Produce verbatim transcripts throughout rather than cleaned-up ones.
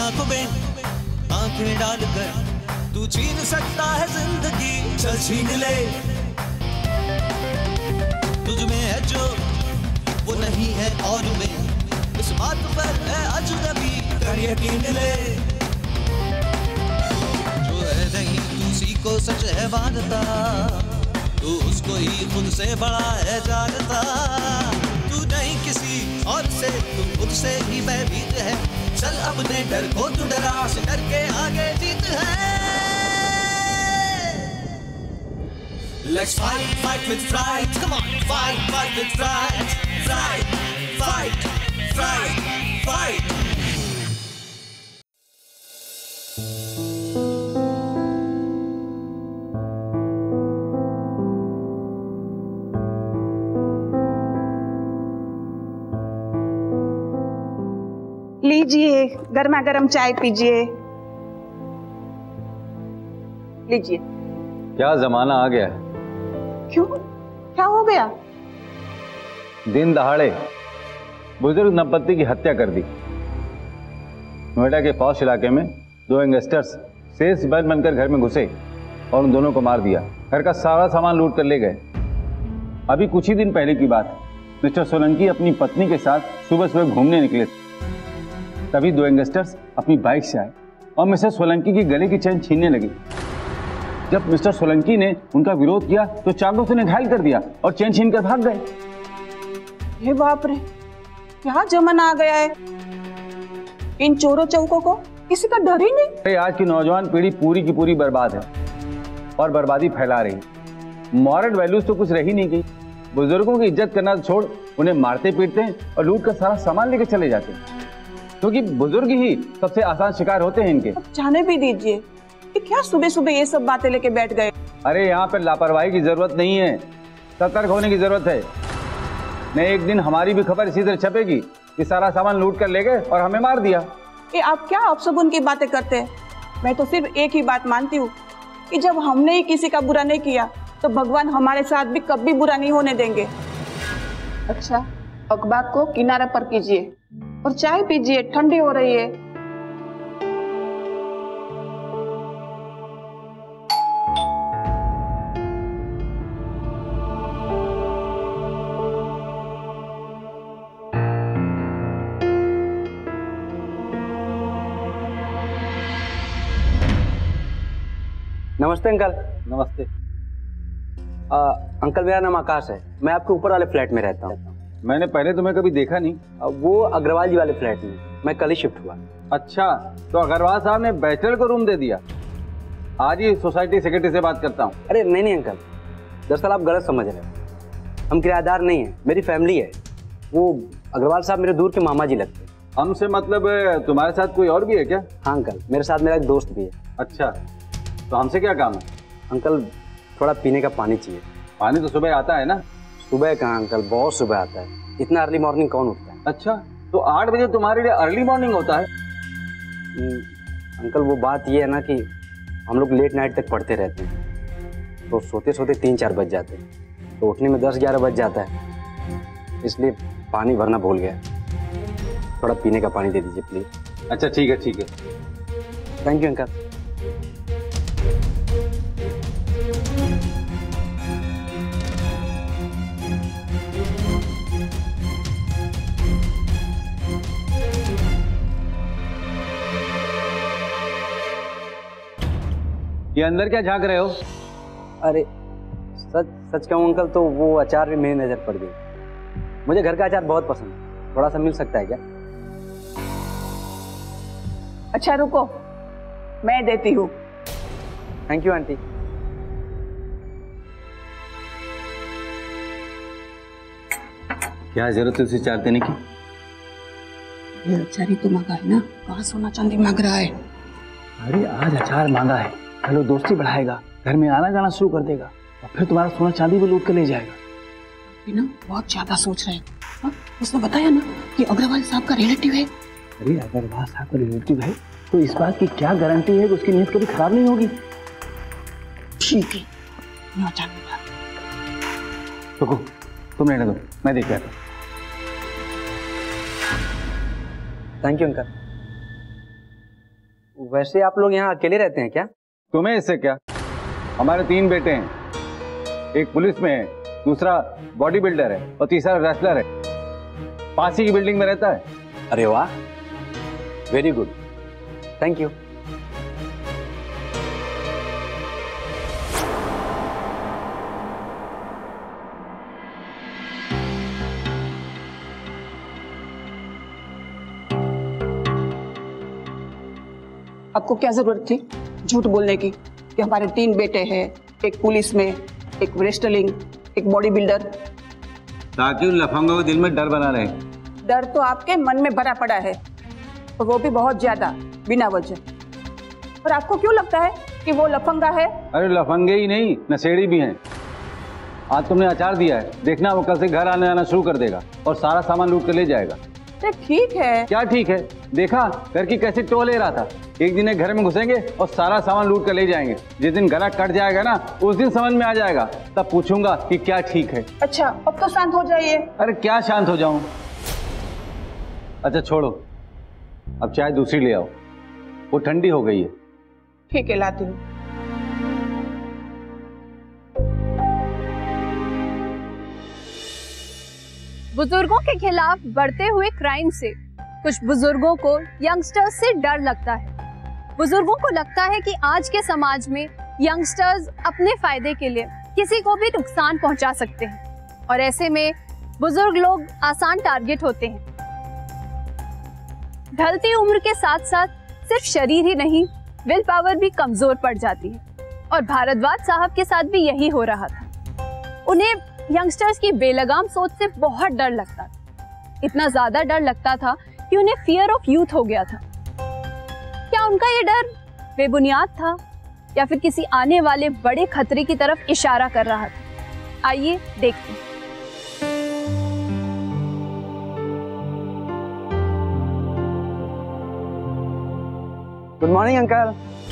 आंखों में आंखें डालकर तू छीन सकता है जिंदगी, चल छीन ले। तुझ में है जो वो नहीं है और में, इस बात पर है अजनबी, कर यकीन ले। जो है नहीं दूसरी को सच है मानता, तू उसको ही खुद से बड़ा है जानता। तू नहीं किसी और से, तू खुद से ही भयभीत है। चल अपने डर को तू डरा से डर के आगे जीत है। Let's fight, fight with pride. Come on, fight, fight with pride. Fight, fight, fight, fight. लीजिए गर्मा गर्म चाय पीजिए। लीजिए। क्या जमाना आ गया है। क्यों, क्या हो गया? दिन दहाड़े बुजुर्ग दंपत्ति की हत्या कर दी। नोएडा के पॉश इलाके में दो गैंगस्टर्स सेल्समैन बनकर घर में घुसे और उन दोनों को मार दिया। घर का सारा सामान लूट कर ले गए। अभी कुछ ही दिन पहले की बात, मिस्टर सोलंकी अपनी पत्नी के साथ सुबह सुबह घूमने निकले, तभी दो गैंगस्टर्स अपनी बाइक से आए और मिस्टर सोलंकी की गले की चेन छीनने लगी। जब मिस्टर सोलंकी ने उनका विरोध किया तो चाकू से उन्हें घायल कर दिया और चेन छीन कर भाग गए। हे बाप रे, क्या जमाना आ गया है। इन चोरों चौकों को किसी का डर ही नहीं। अरे आज की नौजवान पीढ़ी पूरी की पूरी बर्बाद है और बर्बादी फैला रही। मॉरल वैल्यूज तो कुछ रही नहीं गई। बुजुर्गों की इज्जत करना छोड़ उन्हें मारते पीटते हैं और लूट कर सारा सामान लेकर चले जाते हैं, क्योंकि बुजुर्ग ही सबसे आसान शिकार होते हैं इनके। जाने भी दीजिए, क्या सुबह सुबह ये सब बातें लेके बैठ गए। अरे यहाँ पर लापरवाही की जरूरत नहीं है, सतर्क होने की जरूरत है। नहीं एक दिन हमारी भी खबर इसी तरह छपेगी कि सारा सामान लूट कर ले गए और हमें मार दिया। ये आप क्या आप सब उनकी बातें करते हैं। मैं तो सिर्फ एक ही बात मानती हूँ कि जब हमने ही किसी का बुरा नहीं किया तो भगवान हमारे साथ भी कभी बुरा नहीं होने देंगे। अच्छा, अखबार को किनारे पर कीजिए और चाय पीजिए, ठंडी हो रही है। नमस्ते अंकल। नमस्ते। आ, अंकल मेरा नाम आकाश है, मैं आपके ऊपर वाले फ्लैट में रहता हूँ। मैंने पहले तुम्हें कभी देखा नहीं। आ, वो अग्रवाल जी वाले फ्लैट में, मैं कल ही शिफ्ट हुआ। अच्छा, तो अग्रवाल साहब ने बैचलर को रूम दे दिया। आज ही सोसाइटी सेक्रेटरी से बात करता हूँ। अरे नहीं नहीं अंकल, दरअसल आप गलत समझ रहे हैं। हम किराएदार नहीं है, मेरी फैमिली है। वो अग्रवाल साहब मेरे दूर के मामा जी लगते हैं। हमसे मतलब तुम्हारे साथ कोई और भी है क्या? हाँ अंकल, मेरे साथ मेरा एक दोस्त भी है। अच्छा, तो हमसे क्या काम है? अंकल थोड़ा पीने का पानी चाहिए। पानी तो सुबह आता है ना? सुबह कहाँ अंकल, बहुत सुबह आता है। इतना अर्ली मॉर्निंग कौन उठता है? अच्छा, तो आठ बजे तुम्हारे लिए अर्ली मॉर्निंग होता है? अंकल वो बात ये है ना कि हम लोग लेट नाइट तक पढ़ते रहते हैं, तो सोते सोते तीन चार बज जाते हैं, तो उठने में दस ग्यारह बज जाता है। इसलिए पानी भरना भूल गया। थोड़ा पीने का पानी दे दीजिए प्लीज। अच्छा ठीक है ठीक है। Thank you uncle. ये अंदर क्या झांक रहे हो? अरे सच सच कहूँ अंकल तो वो अचार भी मेरी नजर पड़ गई। मुझे घर का अचार बहुत पसंद है, थोड़ा सा मिल सकता है क्या? अच्छा रुको, मैं देती हूँ। Thank you aunty. क्या जरूरत है उसे चार देने की? ये अचार ही तो मांगा है ना, कहाँ सोना चांदी मांग रहा है। अरे आज अचार मांगा है, कल वो दोस्ती बढ़ाएगा, घर में आना जाना शुरू कर देगा और फिर तुम्हारा सोना चांदी भी लूट कर ले जाएगा। ना बहुत ज्यादा सोच रहे हैं। उसने बताया ना कि अग्रवाल साहब का रिलेटिव है। अरे अग्रवाल साहब का रिलेटिव है तो इस बात की क्या गारंटी है कि उसकी नीयत कभी खराब नहीं होगी? ठीक है, मैं अचार दूंगा। रुको, तुम रहने दो, मैं देख रहा था। Thank you uncle. वैसे आप लोग यहाँ अकेले रहते हैं क्या? तुम्हें इससे क्या? हमारे तीन बेटे हैं, एक पुलिस में है, दूसरा बॉडी बिल्डर है और तीसरा रेसलर है। पास ही की बिल्डिंग में रहता है। अरे वाह, वेरी गुड, थैंक यू। आपको क्या जरूरत थी झूठ बोलने की कि हमारे तीन बेटे हैं, एक पुलिस में, एक रेस्टलिंग, एक बॉडी बिल्डर? ताकि उन लफंगों के दिल में डर बना रहे। डर तो आपके मन में भरा पड़ा है, और वो भी बहुत ज्यादा, बिना वजह। और आपको क्यों लगता है कि वो लफंगा है? अरे लफंगे ही नहीं, नशेड़ी भी हैं। आज तुमने अचार दिया है, देखना वो कल से घर आने आना शुरू कर देगा और सारा सामान लूट कर ले जाएगा। अरे ठीक है। क्या ठीक है? देखा घर की कैसे टो ले रहा था। एक दिन घर में घुसेंगे और सारा सामान लूट कर ले जाएंगे। जिस दिन गला कट जाएगा ना, उस दिन समझ में आ जाएगा, तब पूछूंगा कि क्या ठीक है। अच्छा, अब तो शांत हो जाइए। अरे क्या शांत हो जाऊं? अच्छा छोड़ो, अब चाय दूसरी ले आओ, वो ठंडी हो गई है। ठीक है, लाती हूँ। बुजुर्गों के खिलाफ बढ़ते हुए क्राइम से कुछ बुजुर्गों को यंगस्टर्स से डर लगता है। बुजुर्गों को लगता है कि आज के समाज में यंगस्टर्स अपने फायदे के लिए किसी को भी नुकसान पहुंचा सकते हैं, और ऐसे में बुजुर्ग लोग आसान टारगेट होते हैं। ढलती उम्र के साथ साथ सिर्फ शरीर ही नहीं, विल पावर भी कमजोर पड़ जाती है, और भारद्वाज साहब के साथ भी यही हो रहा था। उन्हें यंगस्टर्स की बेलगाम सोच से बहुत डर लगता था। इतना ज्यादा डर लगता था कि उन्हें फियर ऑफ यूथ हो गया था। क्या उनका ये डर बेबुनियाद था, या फिर किसी आने वाले बड़े खतरे की तरफ इशारा कर रहा था? आइए देखते हैं। Good morning uncle.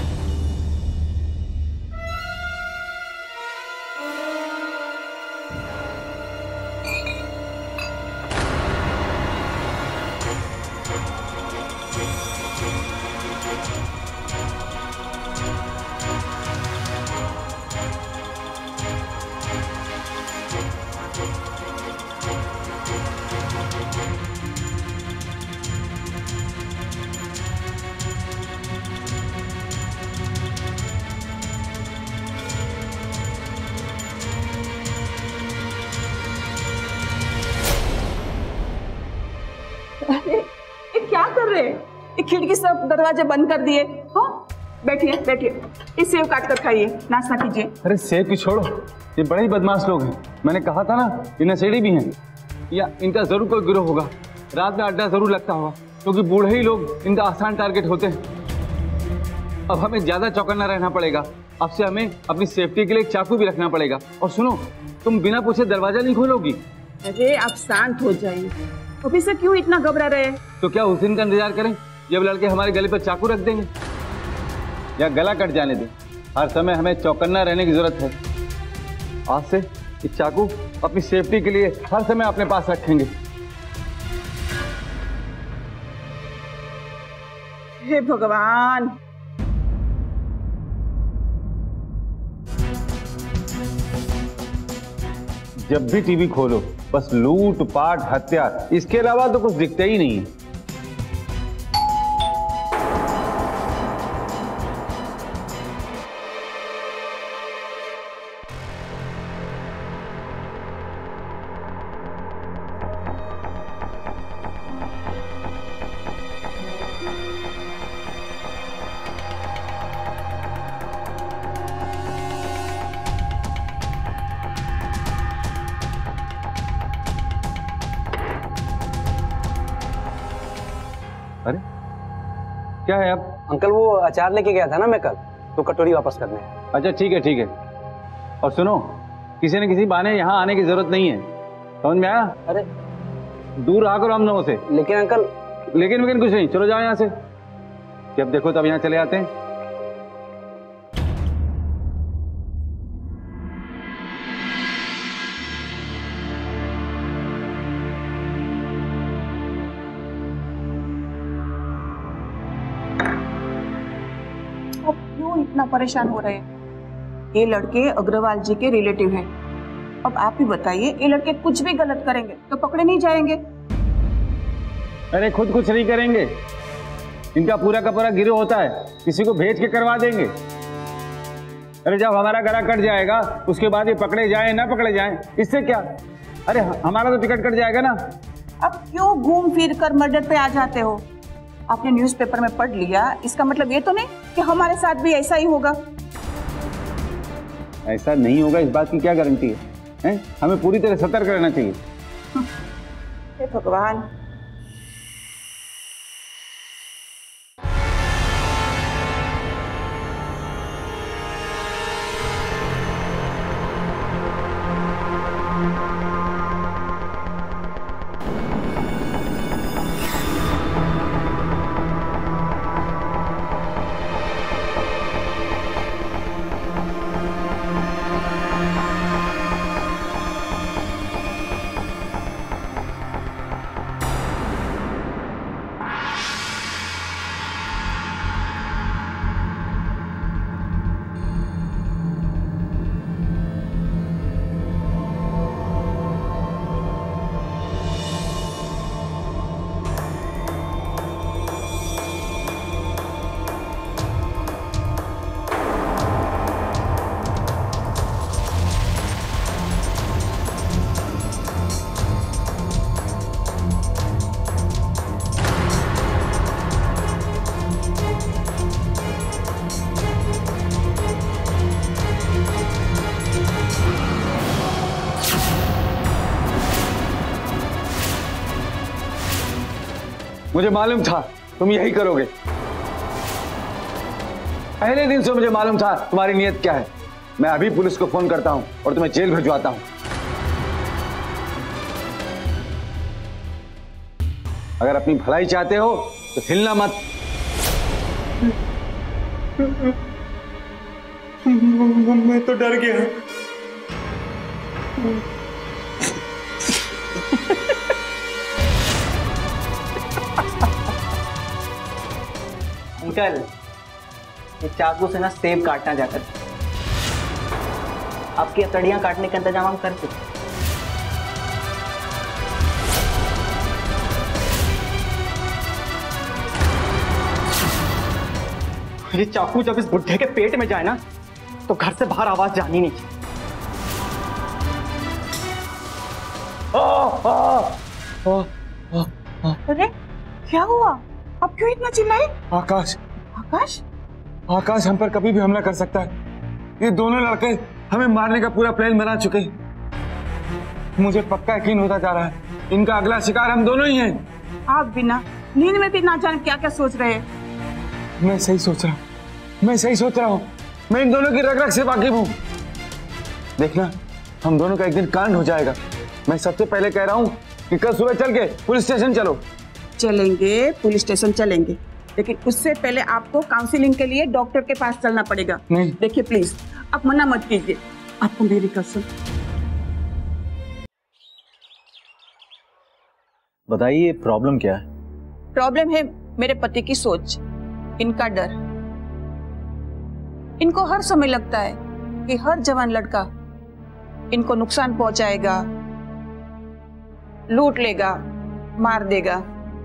अरे ये क्या कर रहे हैं? ये खिड़की सब दरवाजे बंद कर दिए। हाँ, बैठिए बैठिए, इस सेव काट कर खाइए, नाश्ता कीजिए। अरे सेब की छोड़ो, ये बड़े ही बदमाश लोग हैं। मैंने कहा था ना, ये नशेड़ी भी हैं, या इनका जरूर कोई गिरोह होगा। रात में अड्डा जरूर लगता होगा, क्योंकि बूढ़े ही लोग इनका आसान टारगेट होते हैं। अब हमें ज्यादा चौकन्ना रहना पड़ेगा। अब से हमें अपनी सेफ्टी के लिए एक चाकू भी रखना पड़ेगा। और सुनो, तुम बिना पूछे दरवाजा नहीं खोलोगी? अरे आप शांत हो जाइए, अभी से क्यों इतना घबरा रहे हैं? तो क्या उस दिन का इंतजार करें जब लड़के हमारे गले पर चाकू रख देंगे, या गला कट जाने दें? हर समय हमें चौकन्ना रहने की जरूरत है। आज से इस चाकू अपनी सेफ्टी के लिए हर समय अपने पास रखेंगे। हे भगवान, जब भी टीवी खोलो बस लूट पाट हत्या, इसके अलावा तो कुछ दिखता ही नहीं है। अरे क्या है अब? अंकल वो अचार लेके गया था ना मैं कल, तो कटोरी वापस करने है। अच्छा ठीक है ठीक है। और सुनो, किसी न किसी बहाने यहाँ आने की जरूरत नहीं है, समझ में आया? अरे दूर रहा करो हम लोगों से। लेकिन अंकल, लेकिन लेकिन कुछ नहीं, चलो जाओ यहाँ से। जब देखो तब यहाँ चले आते हैं। इतना परेशान हो रहे हैं। ये लड़के अग्रवाल जी के रिलेटिव हैं। अब आप ही बताइए, ये लड़के कुछ भी गलत करेंगे तो पकड़े नहीं जाएंगे? अरे खुद कुछ नहीं करेंगे, इनका पूरा का पूरा गिरोह होता है, किसी को भेज के करवा देंगे। अरे जब हमारा गला कट जाएगा उसके बाद ये पकड़े जाए ना पकड़े जाए, इससे क्या? अरे हमारा तो टिकट कट जाएगा ना। अब क्यों घूम फिर कर मर्डर पे आ जाते हो? आपने न्यूज़पेपर में पढ़ लिया, इसका मतलब ये तो नहीं कि हमारे साथ भी ऐसा ही होगा। ऐसा नहीं होगा इस बात की क्या गारंटी है, हैं? हमें पूरी तरह सतर्क रहना चाहिए। हे भगवान। मुझे मालूम था तुम यही करोगे। पहले दिन से मुझे मालूम था तुम्हारी नीयत क्या है। मैं अभी पुलिस को फोन करता हूं और तुम्हें जेल भिजवाता हूं। अगर अपनी भलाई चाहते हो तो हिलना मत। मैं तो डर गया। अंकल, ये चाकू से ना सेब काटना जाकर, आपकी हथेलियां काटने का इंतजाम हम कर चुके। ये चाकू जब इस बुढ़े के पेट में जाए ना तो घर से बाहर आवाज जानी नहीं चाहिए। अरे क्या हुआ? अब क्यों इतना चिल्लाए? आकाश आकाश आकाश हम पर कभी भी हमला कर सकता है। ये दोनों लड़के हमें मारने का पूरा प्लान बना चुके हैं। मुझे पक्का यकीन होता जा रहा है इनका अगला शिकार हम दोनों ही हैं। आप बिना नींद में भी ना जाने क्या क्या सोच रहे हैं। मैं सही सोच रहा हूँ मैं सही सोच रहा हूँ मैं इन दोनों की रग रग से वाकिफ हूँ। देखना हम दोनों का एक दिन कांड हो जाएगा। मैं सबसे पहले कह रहा हूँ कि कल सुबह चल के पुलिस स्टेशन चलो। चलेंगे, पुलिस स्टेशन चलेंगे, लेकिन उससे पहले आपको काउंसलिंग के लिए डॉक्टर के पास चलना पड़ेगा। नहीं। देखिए प्लीज, आप मना मत कीजिए, आपको मेरी कसम। बताइए प्रॉब्लम क्या है? प्रॉब्लम है मेरे पति की सोच, इनका डर। इनको हर समय लगता है कि हर जवान लड़का इनको नुकसान पहुंचाएगा, लूट लेगा, मार देगा।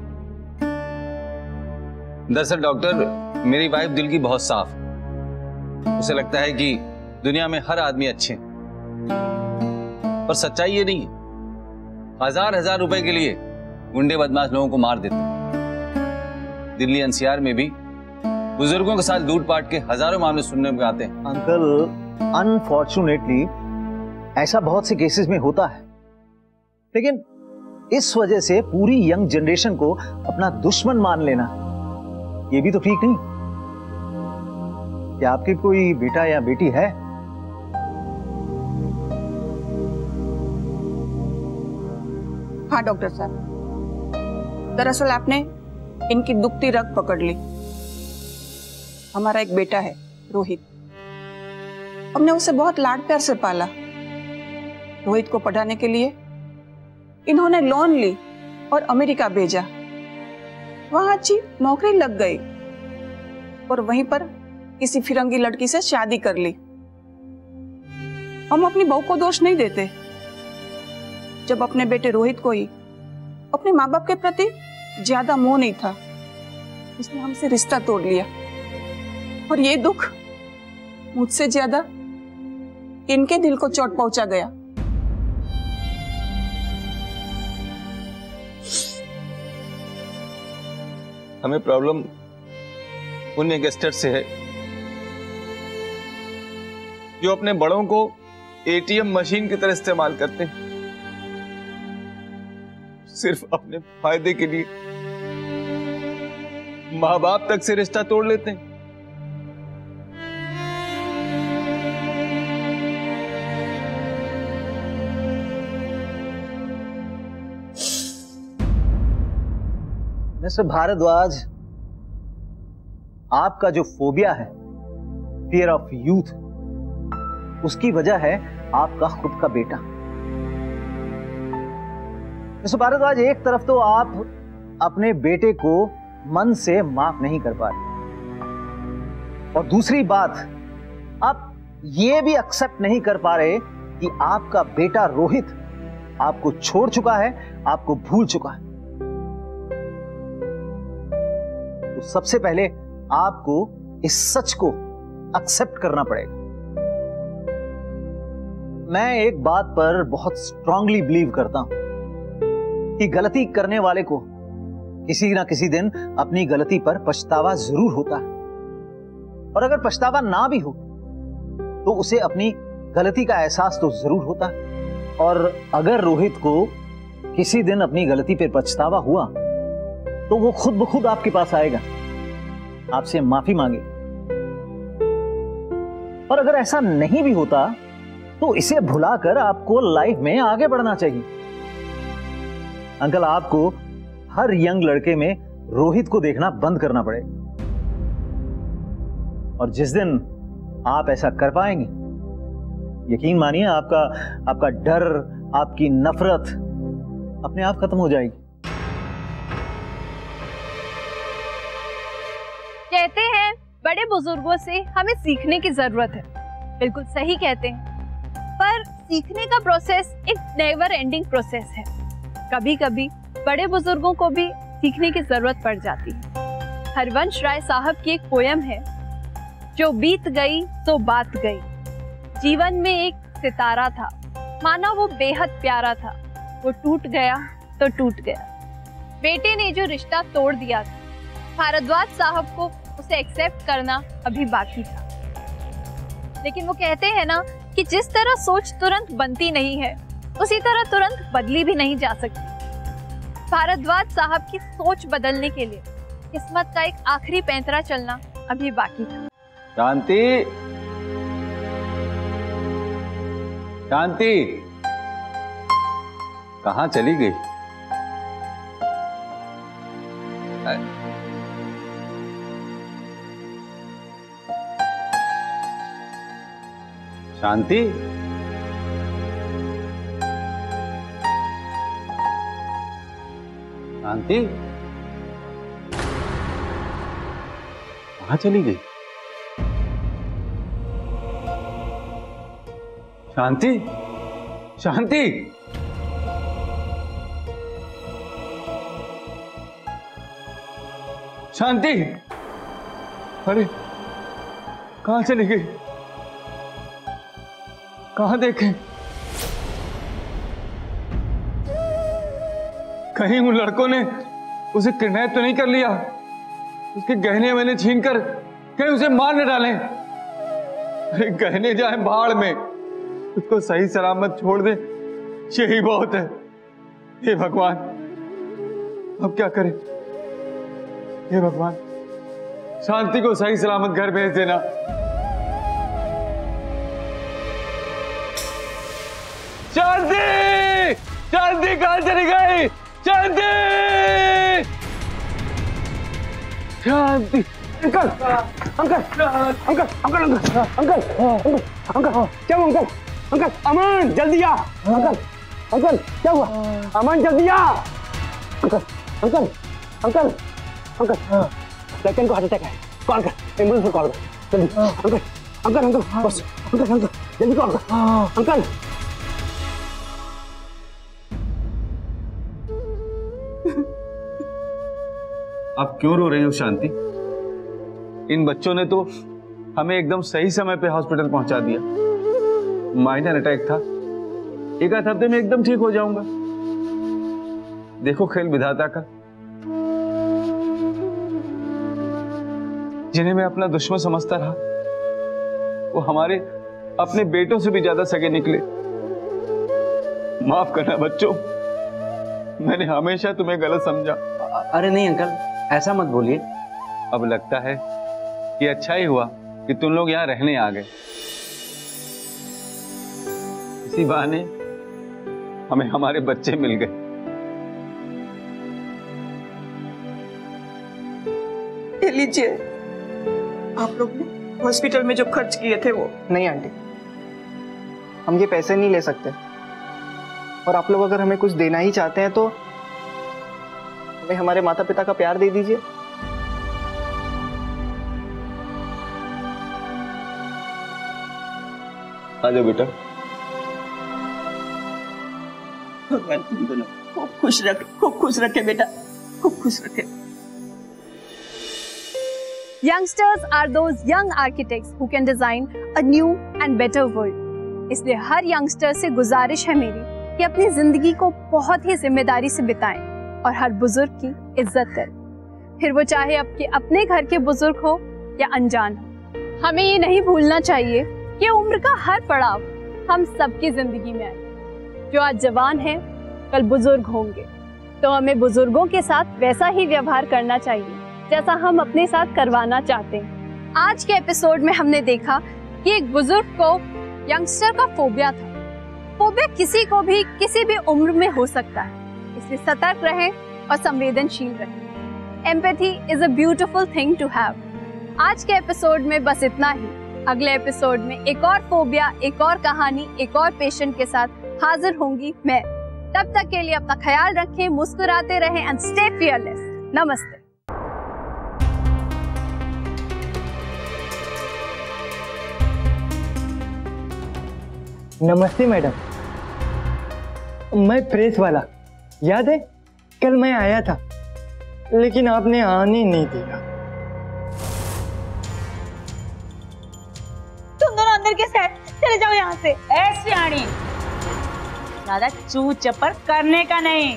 दरअसल डॉक्टर, मेरी वाइफ दिल की बहुत साफ। उसे लगता है कि दुनिया में हर आदमी अच्छे हैं, पर सच्चाई ये नहीं है। हजार हजार रुपए के लिए गुंडे बदमाश लोगों को मार देते हैं। दिल्ली एनसीआर में भी बुजुर्गों के साथ लूटपाट के हजारों मामले सुनने में आते हैं। अंकल, अनफॉर्चुनेटली ऐसा बहुत से केसेस में होता है, लेकिन इस वजह से पूरी यंग जनरेशन को अपना दुश्मन मान लेना ये भी तो ठीक नहीं। क्या आपके कोई बेटा या बेटी है? हाँ डॉक्टर साहब, दरअसल आपने इनकी दुखती रग पकड़ ली। हमारा एक बेटा है रोहित, हमने उसे बहुत लाड प्यार से पाला। रोहित को पढ़ाने के लिए इन्होंने लोन ली और अमेरिका भेजा। वहां अच्छी नौकरी लग गई और वहीं पर किसी फिरंगी लड़की से शादी कर ली। हम अपनी बहू को दोष नहीं देते। जब अपने बेटे रोहित को ही अपने माँ बाप के प्रति ज्यादा मोह नहीं था, उसने हमसे रिश्ता तोड़ लिया। और ये दुख मुझसे ज्यादा इनके दिल को चोट पहुंचा गया। हमें प्रॉब्लम उन यंगस्टर से है जो अपने बड़ों को एटीएम मशीन की तरह इस्तेमाल करते हैं, सिर्फ अपने फायदे के लिए माँ बाप तक से रिश्ता तोड़ लेते हैं। मिस्टर भारद्वाज, आपका जो फोबिया है, फियर ऑफ यूथ, उसकी वजह है आपका खुद का बेटा। मिस्टर भारद्वाज, एक तरफ तो आप अपने बेटे को मन से माफ नहीं कर पा रहे, और दूसरी बात, आप ये भी एक्सेप्ट नहीं कर पा रहे कि आपका बेटा रोहित आपको छोड़ चुका है, आपको भूल चुका है। तो सबसे पहले आपको इस सच को एक्सेप्ट करना पड़ेगा। मैं एक बात पर बहुत स्ट्रांगली बिलीव करता हूं कि गलती करने वाले को किसी ना किसी दिन अपनी गलती पर पछतावा जरूर होता है, और अगर पछतावा ना भी हो तो उसे अपनी गलती का एहसास तो जरूर होता है। और अगर रोहित को किसी दिन अपनी गलती पर पछतावा हुआ तो वो खुद ब खुद आपके पास आएगा, आपसे माफी मांगे। और अगर ऐसा नहीं भी होता तो इसे भुलाकर आपको लाइफ में आगे बढ़ना चाहिए। अंकल, आपको हर यंग लड़के में रोहित को देखना बंद करना पड़ेगा, और जिस दिन आप ऐसा कर पाएंगे, यकीन मानिए आपका आपका डर, आपकी नफरत अपने आप खत्म हो जाएगी। कहते हैं बड़े बुजुर्गों से हमें सीखने की जरूरत है। बिल्कुल सही कहते हैं, पर सीखने का प्रोसेस एक नेवर एंडिंग प्रोसेस है। कभी कभी बड़े बुजुर्गों को भी सीखने की जरूरत पड़ जाती है। हरवंश राय साहब की एक पोयम है, जो बीत गई तो बात गई। जीवन में एक सितारा था, माना वो बेहद प्यारा था, वो टूट गया तो टूट गया। बेटे ने जो रिश्ता तोड़ दिया था, भारद्वाज साहब को उसे एक्सेप्ट करना अभी बाकी था। लेकिन वो कहते हैं ना कि जिस तरह सोच तुरंत बनती नहीं है, उसी तरह तुरंत बदली भी नहीं जा सकती। भारद्वाज साहब की सोच बदलने के लिए किस्मत का एक आखिरी पैंतरा चलना अभी बाकी था। शांति, शांति, कहाँ चली गई? शांति, शांति, कहाँ चली गई? शांति, शांति, शांति, अरे कहाँ चली गई? कहाँ देखें? कहीं उन लड़कों ने उसे किडनैप तो नहीं कर लिया? उसके गहने मैंने छीन कर कहीं उसे मार न डालें? अरे गहने जाए बाढ़ में, उसको सही सलामत छोड़ दे, यही बहुत है। हे भगवान, अब क्या करें? हे भगवान, शांति को सही सलामत घर भेज देना। शांति, शांति कहां चली गई? Shanti, Shanti, uncle, uncle, uncle, uncle, uncle, uncle, uncle, uncle, क्या हुआ अंकल? अंकल, अमन जल्दी आ। अंकल, अंकल, क्या हुआ? अमन जल्दी आ। Uncle, uncle, uncle, uncle, second को हार्ट अटैक है, कॉल कर, एम्बुलेंस को कॉल कर। जल्दी अंकल अंकल अंकल बस अंकल अंकल जल्दी करो अंकल अंकल। आप क्यों रो रही हो शांति? इन बच्चों ने तो हमें एकदम सही समय पे हॉस्पिटल पहुंचा दिया। माइनर अटैक था, एक आध हफ्ते में एकदम ठीक हो जाऊंगा। देखो खेल विधाता का, जिन्हें मैं अपना दुश्मन समझता रहा वो हमारे अपने बेटों से भी ज्यादा सगे निकले। माफ करना बच्चों, मैंने हमेशा तुम्हें गलत समझा। अरे नहीं अंकल, ऐसा मत बोलिए। अब लगता है कि अच्छा ही हुआ कि तुम लोग यहाँ रहने आ गए। इसी बहाने हमें हमारे बच्चे मिल गए। ये लीजिए, आप लोग ने हॉस्पिटल में जो खर्च किए थे वो। नहीं आंटी, हम ये पैसे नहीं ले सकते, और आप लोग अगर हमें कुछ देना ही चाहते हैं तो हमें हमारे माता पिता का प्यार दे दीजिए। आ जाओ बेटा। भगवान तुम दोनों खूब खुश रखे, खूब खुश रखे बेटा, खूब खुश रखे। Youngsters are those young architects who can design a new and better world. इसलिए हर यंगस्टर से गुजारिश है मेरी कि अपनी जिंदगी को बहुत ही जिम्मेदारी से बिताएं और हर बुजुर्ग की इज्जत करें, फिर वो चाहे आपके अपने घर के बुजुर्ग हो या अनजान हो। हमें ये नहीं भूलना चाहिए कि उम्र का हर पड़ाव हम सबकी जिंदगी में आए। जो आज जवान हैं, कल बुजुर्ग होंगे, तो हमें बुजुर्गों के साथ वैसा ही व्यवहार करना चाहिए जैसा हम अपने साथ करवाना चाहते हैं। आज के एपिसोड में हमने देखा कि एक बुजुर्ग को यंगस्टर का फोबिया था। फोबिया किसी को भी किसी भी उम्र में हो सकता है, इसलिए सतर्क रहें और संवेदनशील रहें। Empathy is a beautiful thing to have. आज के एपिसोड में बस इतना ही। अगले एपिसोड में एक और फोबिया, एक और कहानी, एक और पेशेंट के साथ हाजिर होंगी मैं। तब तक के लिए अपना ख्याल रखें, मुस्कुराते रहें एंड स्टे फियरलेस। नमस्ते। नमस्ते मैडम, मैं प्रेस वाला, याद है कल मैं आया था लेकिन आपने आने नहीं दिया। तुम दोनों अंदर कैसे हैं? चले जाओ यहाँ से। ऐसी आनी ज्यादा चू चपर करने का नहीं,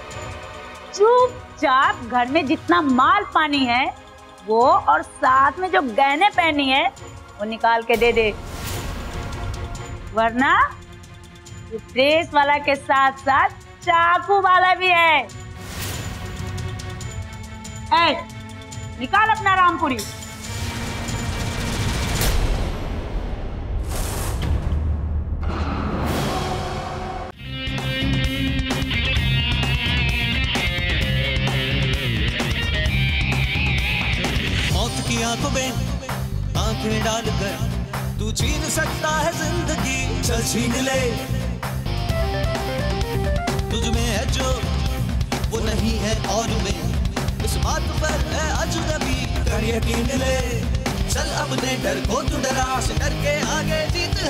चुपचाप घर में जितना माल पानी है वो और साथ में जो गहने पहनी है वो निकाल के दे दे, वरना ये प्रेस वाला के साथ साथ चाकू वाला भी है। ए, निकाल अपना रामपुरी। मौत की आंखों में आंखें डालकर तू छीन सकता है जिंदगी, चल छीन ले। तुझ में है जो वो नहीं है और में, इस बात पर है अजनबी, कर यकीन ले। चल अपने डर को तू डरा से डर के आगे जीत